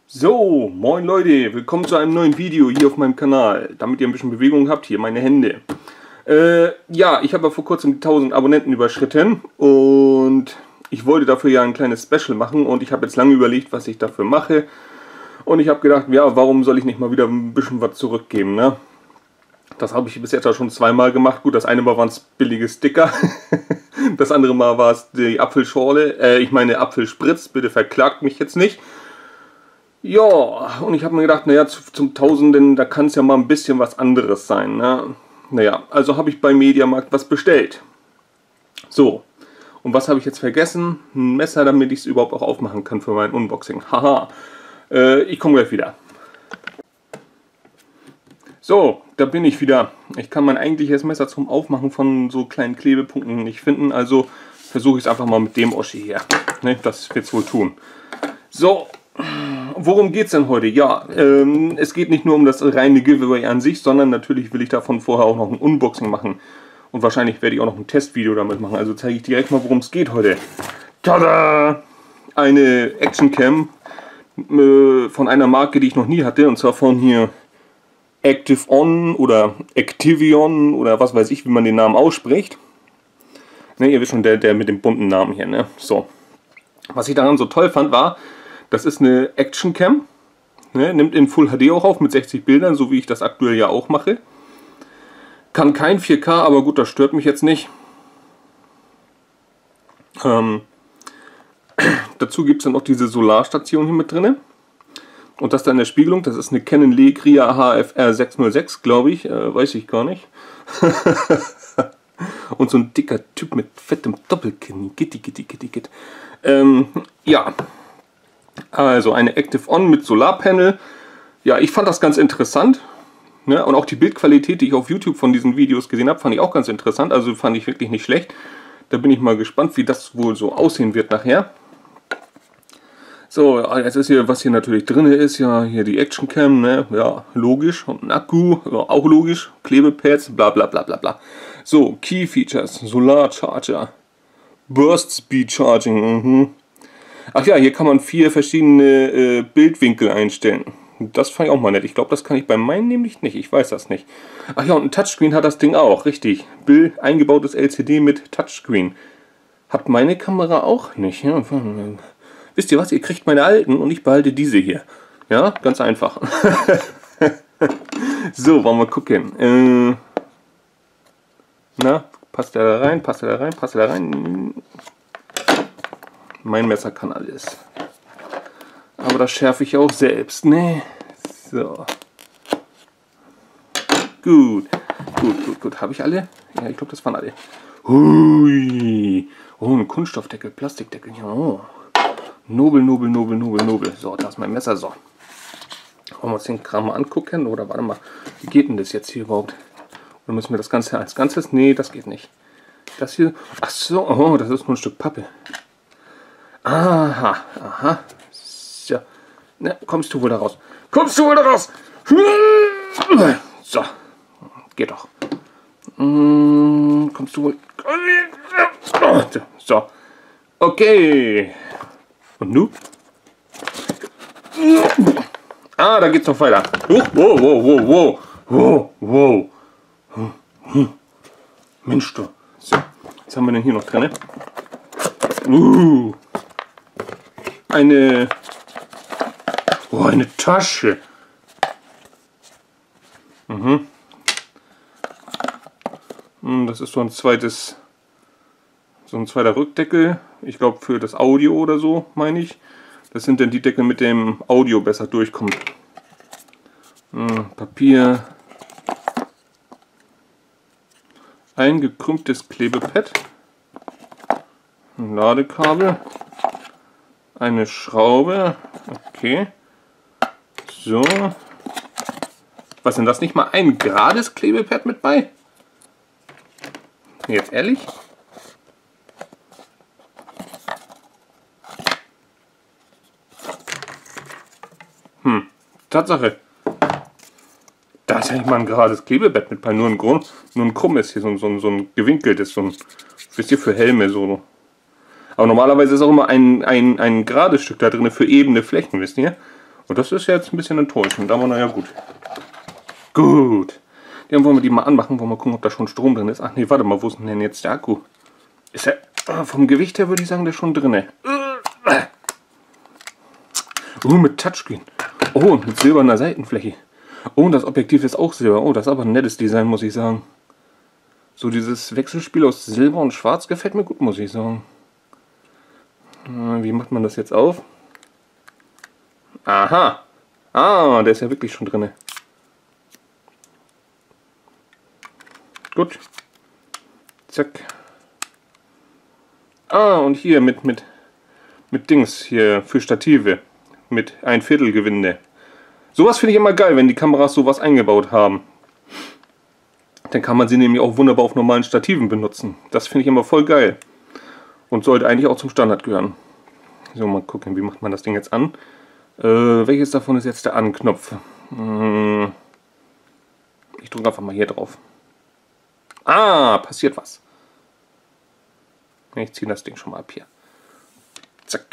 So, moin Leute, willkommen zu einem neuen Video hier auf meinem Kanal. Damit ihr ein bisschen Bewegung habt, hier meine Hände. Ja, ich habe ja vor kurzem die 1000 Abonnenten überschritten und ich wollte dafür ja ein kleines Special machen und ich habe jetzt lange überlegt, was ich dafür mache. Und ich habe gedacht, ja, warum soll ich nicht mal wieder ein bisschen was zurückgeben, ne? Das habe ich bis jetzt auch schon zweimal gemacht. Gut, das eine Mal waren es billige Sticker. Das andere Mal war es die Apfelschorle, ich meine Apfelspritz, bitte verklagt mich jetzt nicht. Ja, und ich habe mir gedacht, naja, zum Tausenden, da kann es ja mal ein bisschen was anderes sein, ne? Naja, also habe ich bei Mediamarkt was bestellt. So, und was habe ich jetzt vergessen? Ein Messer, damit ich es überhaupt auch aufmachen kann für mein Unboxing. Haha, ich komme gleich wieder. So, da bin ich wieder. Ich kann mein eigentliches Messer zum Aufmachen von so kleinen Klebepunkten nicht finden, also versuche ich es einfach mal mit dem Oschi hier. Ne, das wird es wohl tun. So, worum geht es denn heute? Ja, es geht nicht nur um das reine Giveaway an sich, sondern natürlich will ich davon vorher auch noch ein Unboxing machen. Und wahrscheinlich werde ich auch noch ein Testvideo damit machen. Also zeige ich direkt mal, worum es geht heute. Tada! Eine Actioncam von einer Marke, die ich noch nie hatte. Und zwar von hier Active On oder Activion oder was weiß ich, wie man den Namen ausspricht. Ne, ihr wisst schon, der mit dem bunten Namen hier. Ne? So. Was ich daran so toll fand, war, das ist eine Actioncam. Ne, nimmt in Full HD auch auf mit 60 Bildern, so wie ich das aktuell ja auch mache. Kann kein 4K, aber gut, das stört mich jetzt nicht. Dazu gibt es dann auch diese Solarstation hier mit drin. Und das dann in der Spiegelung, das ist eine Canon Legria HFR 606, glaube ich, weiß ich gar nicht. Und so ein dicker Typ mit fettem Doppelkinn. Gitti. Ja, also eine Active On mit Solarpanel. Ja, ich fand das ganz interessant. Ne? Und auch die Bildqualität, die ich auf YouTube von diesen Videos gesehen habe, fand ich auch ganz interessant. Also fand ich wirklich nicht schlecht. Da bin ich mal gespannt, wie das wohl so aussehen wird nachher. So, jetzt ist hier, was hier natürlich drin ist, ja, hier die Actioncam, ne, ja, logisch, und ein Akku, ja, auch logisch, Klebepads, bla bla bla bla bla. So, Key Features, Solar Charger, Burst Speed Charging, Ach ja, hier kann man 4 verschiedene Bildwinkel einstellen. Das fand ich auch mal nett. Ich glaube, das kann ich bei meinen nämlich nicht, ich weiß das nicht. Ach ja, und ein Touchscreen hat das Ding auch, richtig. Eingebautes LCD mit Touchscreen. Hat meine Kamera auch nicht, ja. Wisst ihr was? Ihr kriegt meine alten und ich behalte diese hier. Ja, ganz einfach. So, wollen wir gucken. Na, passt der da rein? Passt der da rein? Passt der da rein? Mein Messer kann alles. Aber das schärfe ich auch selbst, ne? So. Gut. Habe ich alle? Ja, ich glaube, das waren alle. Hui. Oh, ein Kunststoffdeckel, Plastikdeckel. Ja, oh. Nobel. So, da ist mein Messer. So. Wollen wir uns den Kram mal angucken? Oder warte mal, wie geht denn das jetzt hier überhaupt? Oder müssen wir das Ganze als Ganzes? Nee, das geht nicht. Das hier. Ach so, oh, das ist nur ein Stück Pappe. Aha. So. Na, kommst du wohl da raus? So. Geht doch. Kommst du wohl. So. Okay. Und nun? Ah, da geht's noch weiter. Wow. Mensch, du. So, was haben wir denn hier noch drin? Eine Tasche. Das ist so ein zweiter Rückdeckel. Ich glaube für das Audio oder so, meine ich. Das sind dann die Deckel, mit dem Audio besser durchkommt. Papier. Ein gekrümmtes Klebepad. Ein Ladekabel. Eine Schraube. Okay. So. Was denn das? Nicht mal ein gerades Klebepad mit bei? Jetzt ehrlich? Tatsache. Da ist ja nicht mal ein gerades Klebebett mit bei, nur ein krummes hier, so ein gewinkeltes, wisst ihr, für Helme so. Aber normalerweise ist auch immer ein gerades Stück da drin für ebene Flächen, wisst ihr? Und das ist jetzt ein bisschen enttäuschend, aber naja, gut. Gut. Dann wollen wir die mal anmachen, wollen wir gucken, ob da schon Strom drin ist. Ach nee, warte mal, wo ist denn jetzt der Akku? Ist er, vom Gewicht her würde ich sagen, der ist schon drin. Mit Touchscreen. Oh, und mit silberner Seitenfläche. Oh, und das Objektiv ist auch silber. Oh, das ist aber ein nettes Design, muss ich sagen. So dieses Wechselspiel aus Silber und Schwarz gefällt mir gut, muss ich sagen. Wie macht man das jetzt auf? Aha. Ah, der ist ja wirklich schon drin. Gut. Zack. Ah, und hier mit Dings hier für Stative. Mit 1/4 Gewinde. Sowas finde ich immer geil, wenn die Kameras sowas eingebaut haben. Dann kann man sie nämlich auch wunderbar auf normalen Stativen benutzen. Das finde ich immer voll geil. Und sollte eigentlich auch zum Standard gehören. So, mal gucken, wie macht man das Ding jetzt an? Welches davon ist jetzt der An-Knopf? Ich drücke einfach mal hier drauf. Ah, passiert was. Ich ziehe das Ding schon mal ab hier. Zack.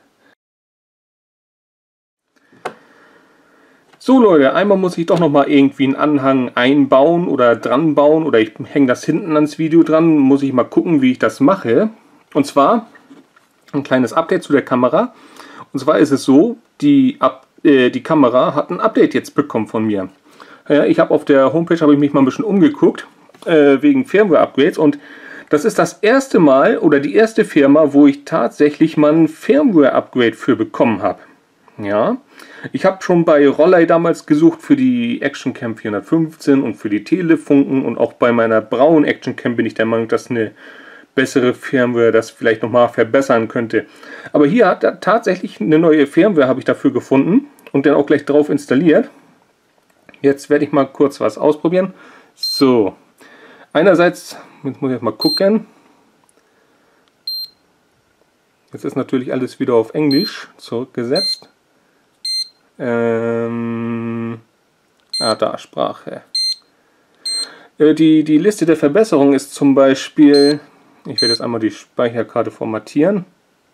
So Leute, einmal muss ich doch noch mal irgendwie einen Anhang einbauen oder dran bauen oder ich hänge das hinten ans Video dran, muss ich mal gucken, wie ich das mache. Und zwar ein kleines Update zu der Kamera. Und zwar ist es so, die Kamera hat ein Update jetzt bekommen von mir. Ja, ich habe auf der Homepage mich mal ein bisschen umgeguckt wegen Firmware-Upgrades und das ist das erste Mal oder die erste Firma, wo ich tatsächlich mal ein Firmware-Upgrade für bekommen habe. Ja, ich habe schon bei Rollei damals gesucht für die Actioncam 415 und für die Telefunken und auch bei meiner Braun Actioncam bin ich der Meinung, dass eine bessere Firmware das vielleicht nochmal verbessern könnte. Aber hier hat er tatsächlich eine neue Firmware, habe ich dafür gefunden und dann auch gleich drauf installiert. Jetzt werde ich mal kurz was ausprobieren. So, einerseits, jetzt muss ich mal gucken. Jetzt ist natürlich alles wieder auf Englisch zurückgesetzt. Da, Sprache. Die Liste der Verbesserungen ist zum Beispiel, ich werde jetzt einmal die Speicherkarte formatieren.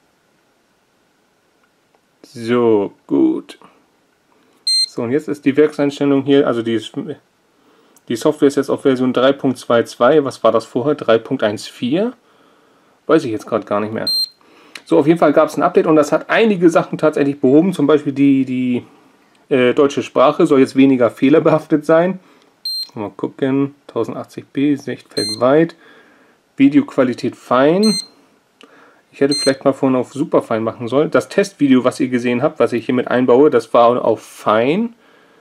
So, gut. So, und jetzt ist die Werkseinstellung hier, also die Software ist jetzt auf Version 3.22. Was war das vorher? 3.14? Weiß ich jetzt gerade gar nicht mehr. So, auf jeden Fall gab es ein Update und das hat einige Sachen tatsächlich behoben. Zum Beispiel die deutsche Sprache soll jetzt weniger fehlerbehaftet sein. Mal gucken. 1080p, Sichtfeld weit. Videoqualität fein. Ich hätte vielleicht mal vorhin auf Superfein machen sollen. Das Testvideo, was ihr gesehen habt, was ich hier mit einbaue, das war auf fein.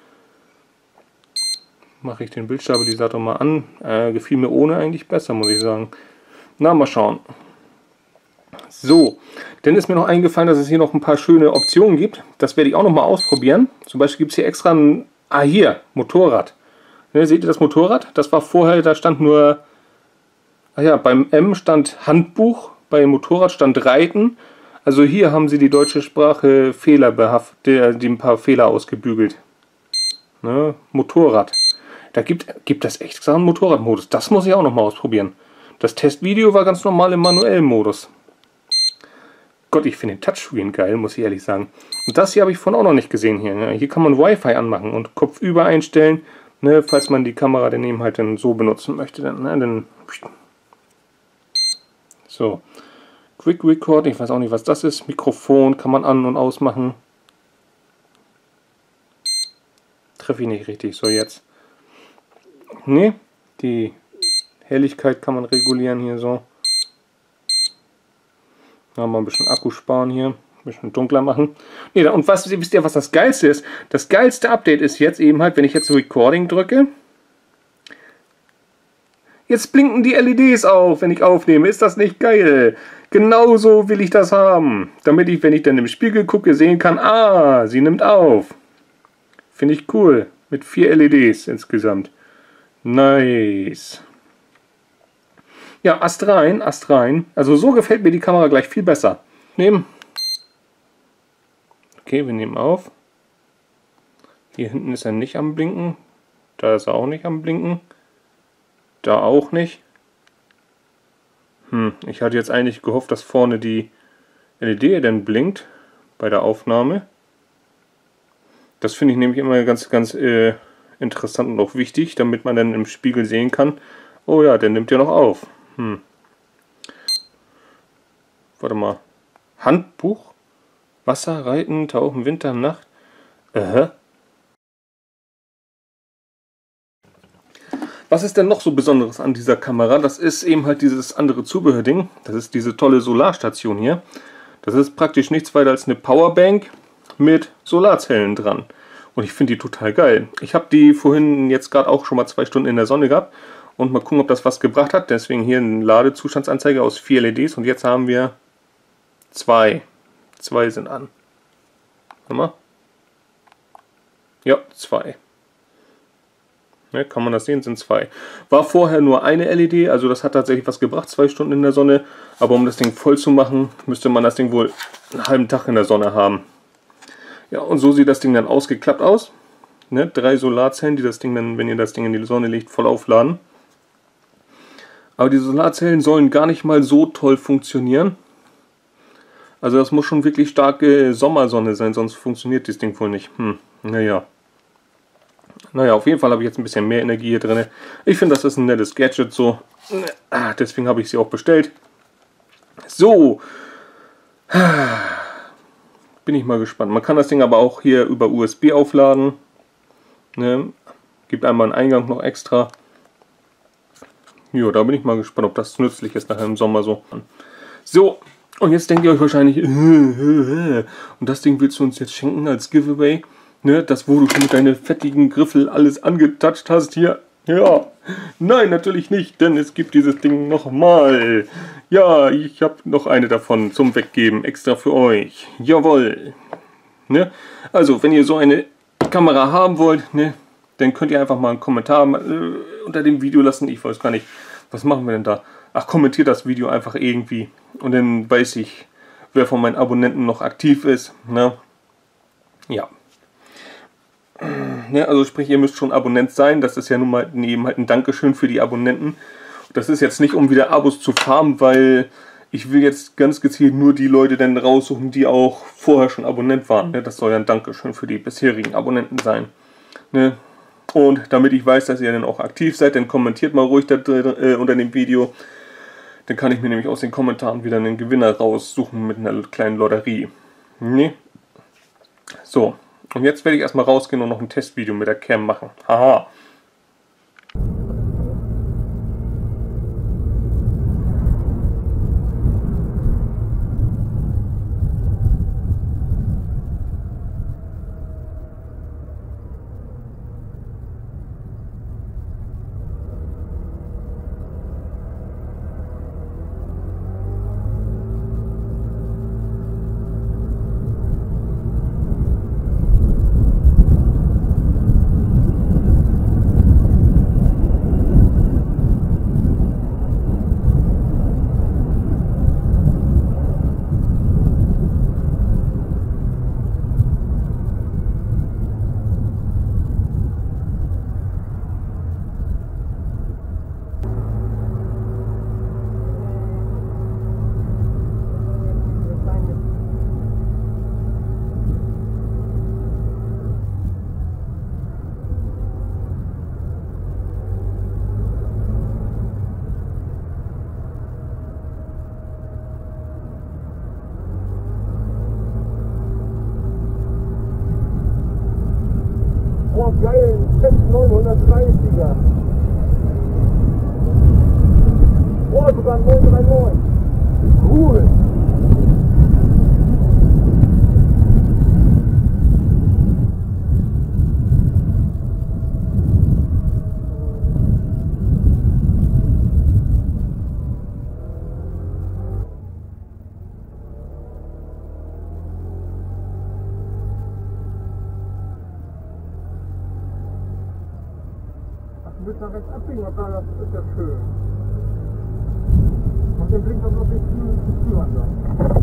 Mache ich den Bildstabilisator mal an. Gefiel mir ohne eigentlich besser, muss ich sagen. Na, mal schauen. So, dann ist mir noch eingefallen, dass es hier noch ein paar schöne Optionen gibt. Das werde ich auch noch mal ausprobieren. Zum Beispiel gibt es hier extra ein... Ah, hier, Motorrad. Ne, seht ihr das Motorrad? Das war vorher, da stand nur... Ah ja, beim M stand Handbuch, beim Motorrad stand Reiten. Also hier haben sie die deutsche Sprache fehlerbehaftet, die ein paar Fehler ausgebügelt. Ne, Motorrad. Da gibt das extra einen Motorradmodus. Das muss ich auch noch mal ausprobieren. Das Testvideo war ganz normal im manuellen Modus. Gott, ich finde den Touchscreen geil, muss ich ehrlich sagen. Und das hier habe ich vorhin auch noch nicht gesehen hier. Ne? Hier kann man Wi-Fi anmachen und kopfüber einstellen, ne? Falls man die Kamera daneben halt dann so benutzen möchte. Dann so, Quick Record, ich weiß auch nicht, was das ist. Mikrofon kann man an- und ausmachen. Treffe ich nicht richtig, so jetzt. Ne, die Helligkeit kann man regulieren hier so. Mal ein bisschen Akku sparen hier, ein bisschen dunkler machen. Nee, und wisst ihr, was das Geilste ist? Das geilste Update ist jetzt eben halt, wenn ich jetzt Recording drücke. Jetzt blinken die LEDs auf, wenn ich aufnehme. Ist das nicht geil? Genauso will ich das haben. Damit ich, wenn ich dann im Spiegel gucke, sehen kann, ah, sie nimmt auf. Finde ich cool. Mit 4 LEDs insgesamt. Nice. Ja, Ast rein, Ast rein. Also so gefällt mir die Kamera gleich viel besser. Nehmen. Okay, wir nehmen auf. Hier hinten ist er nicht am Blinken. Da ist er auch nicht am Blinken. Da auch nicht. Ich hatte jetzt eigentlich gehofft, dass vorne die LED dann blinkt bei der Aufnahme. Das finde ich nämlich immer ganz interessant und auch wichtig, damit man dann im Spiegel sehen kann, oh ja, der nimmt ja noch auf. Warte mal. Handbuch? Wasser, Reiten, Tauchen, Winter, Nacht. Was ist denn noch so Besonderes an dieser Kamera? Das ist eben halt dieses andere Zubehörding. Das ist diese tolle Solarstation hier. Das ist praktisch nichts weiter als eine Powerbank mit Solarzellen dran. Und ich finde die total geil. Ich habe die vorhin jetzt gerade auch schon mal 2 Stunden in der Sonne gehabt. Und mal gucken, ob das was gebracht hat. Deswegen hier eine Ladezustandsanzeige aus 4 LEDs. Und jetzt haben wir 2. 2 sind an. Warte mal. Ja, 2. Ja, kann man das sehen, sind 2. War vorher nur eine LED, also das hat tatsächlich was gebracht, 2 Stunden in der Sonne. Aber um das Ding voll zu machen, müsste man das Ding wohl einen halben Tag in der Sonne haben. Ja, und so sieht das Ding dann ausgeklappt aus. Ne, 3 Solarzellen, die das Ding dann, wenn ihr das Ding in die Sonne legt, voll aufladen. Aber die Solarzellen sollen gar nicht mal so toll funktionieren. Also das muss schon wirklich starke Sommersonne sein, sonst funktioniert das Ding wohl nicht. Naja, auf jeden Fall habe ich jetzt ein bisschen mehr Energie hier drin. Ich finde, das ist ein nettes Gadget so. Deswegen habe ich sie auch bestellt. So. Bin ich mal gespannt. Man kann das Ding aber auch hier über USB aufladen. Ne? Gibt einmal einen Eingang noch extra. Ja, da bin ich mal gespannt, ob das nützlich ist nachher im Sommer so. So, und jetzt denkt ihr euch wahrscheinlich, und das Ding willst du uns jetzt schenken als Giveaway? Ne, das, wo du schon mit deinen fettigen Griffel alles angetatscht hast hier. Ja, nein, natürlich nicht, denn es gibt dieses Ding nochmal. Ja, ich habe noch eine davon zum Weggeben, extra für euch. Jawohl. Ne? Also, wenn ihr so eine Kamera haben wollt, ne, dann könnt ihr einfach mal einen Kommentar unter dem Video lassen. Ich weiß gar nicht, was machen wir denn da? Ach, kommentiert das Video einfach irgendwie. Und dann weiß ich, wer von meinen Abonnenten noch aktiv ist. Ne? Ja. Ja, also sprich, ihr müsst schon Abonnent sein. Das ist ja nun mal eben halt ein Dankeschön für die Abonnenten. Das ist jetzt nicht, um wieder Abos zu farmen, weil ich will jetzt ganz gezielt nur die Leute dann raussuchen, die auch vorher schon Abonnent waren. Ne? Das soll ja ein Dankeschön für die bisherigen Abonnenten sein. Ne? Und damit ich weiß, dass ihr dann auch aktiv seid, dann kommentiert mal ruhig unter dem Video. Dann kann ich mir nämlich aus den Kommentaren wieder einen Gewinner raussuchen mit einer kleinen Lotterie. Ne? So. Und jetzt werde ich erstmal rausgehen und noch ein Testvideo mit der Cam machen. Haha. Oh geil, ein 930er. Oh, sogar ein 939. Cool. Du willst nach rechts abbiegen, aber das ist ja schön. Mach den Blinker noch nicht zu früh an da.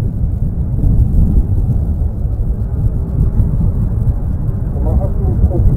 Hast du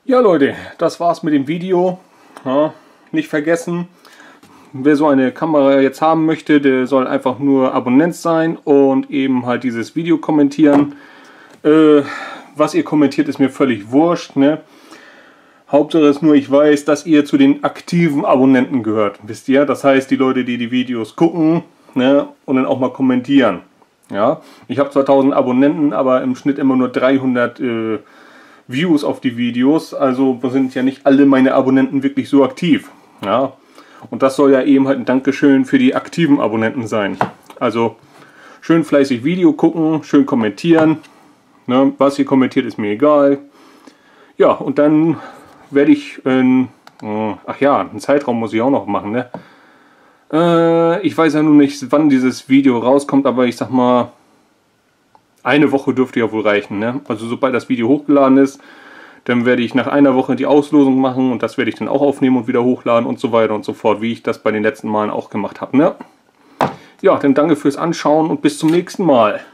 Ja Leute, das war's mit dem Video. Ja, nicht vergessen, wer so eine Kamera jetzt haben möchte, der soll einfach nur Abonnent sein und eben halt dieses Video kommentieren. Was ihr kommentiert, ist mir völlig wurscht, ne? Hauptsache ist nur, ich weiß, dass ihr zu den aktiven Abonnenten gehört, wisst ihr? Das heißt, die Leute, die die Videos gucken, ne, und dann auch mal kommentieren. Ja? Ich habe zwar 1000 Abonnenten, aber im Schnitt immer nur 300 Views auf die Videos. Also sind ja nicht alle meine Abonnenten wirklich so aktiv. Ja? Und das soll ja eben halt ein Dankeschön für die aktiven Abonnenten sein. Also schön fleißig Video gucken, schön kommentieren. Ne? Was ihr kommentiert, ist mir egal. Ja, und dann werde ich, ach ja, einen Zeitraum muss ich auch noch machen, ne? Ich weiß ja nun nicht, wann dieses Video rauskommt, aber ich sag mal, eine Woche dürfte ja wohl reichen, ne? Also sobald das Video hochgeladen ist, dann werde ich nach einer Woche die Auslosung machen und das werde ich dann auch aufnehmen und wieder hochladen und so weiter und so fort, wie ich das bei den letzten Malen auch gemacht habe, ne? Ja, dann danke fürs Anschauen und bis zum nächsten Mal.